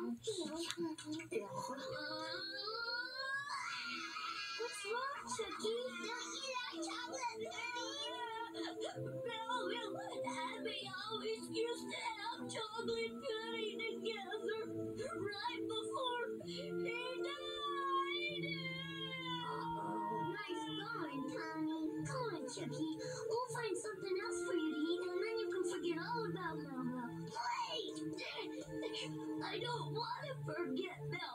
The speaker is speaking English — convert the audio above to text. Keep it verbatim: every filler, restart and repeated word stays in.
What's wrong, Chucky? Don't you like chocolate pudding? Melville and Abby always used to have chocolate pudding together right before he died. Uh-oh. Nice going, Tommy. Come on, Chucky. We'll find something else for you to eat, and then you can forget all about Melville. Wait! I don't want to forget Melville.